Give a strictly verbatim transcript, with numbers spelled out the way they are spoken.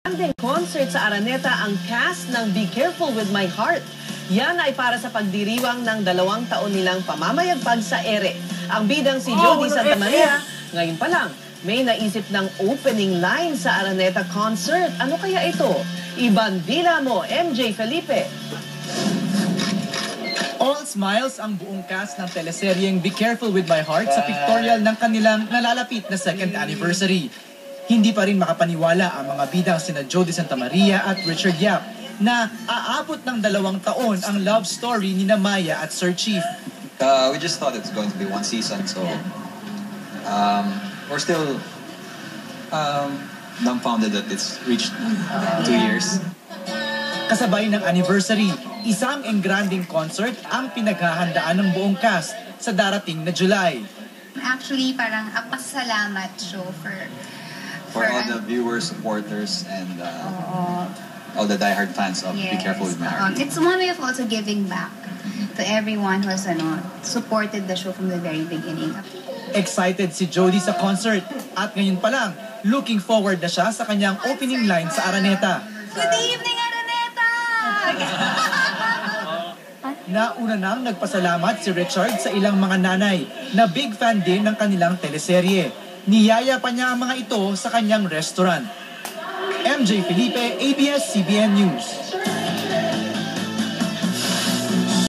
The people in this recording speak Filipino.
Granding concert sa Araneta ang cast ng Be Careful With My Heart. Yan ay para sa pagdiriwang ng dalawang taon nilang pamamayagpag sa ere. Ang bidang si Jody Santa Maria, ngayon pa lang, may naisip ng opening line sa Araneta concert. Ano kaya ito? Ibandila mo, M J Felipe. All smiles ang buong cast ng teleseryeng Be Careful With My Heart sa pictorial ng kanilang nalalapit na second anniversary. Hindi pa rin makapaniwala ang mga bidang sina Jody Santa Maria at Richard Yap na aabot ng dalawang taon ang love story ni Maya at Sir Chief. Uh, we just thought it's going to be one season, so um, we're still um, dumbfounded that it's reached two years. Kasabay ng anniversary, isang engranding concert ang pinaghahandaan ng buong cast sa darating na July. Actually, parang a pasalamat show for For all the viewers, supporters, and uh, uh, all the diehard fans of yes. Be Careful With My Heart. Um, it's one way of also giving back to everyone who has ano, supported the show from the very beginning. Excited si Jody sa concert at ngayon pa lang, looking forward na siya sa kanyang opening line sa Araneta. Good evening, Araneta! Nauna nang nagpasalamat si Richard sa ilang mga nanay na big fan din ng kanilang teleserye. Niyaya pa niya ang mga ito sa kanyang restaurant. M J Felipe, A B S C B N News.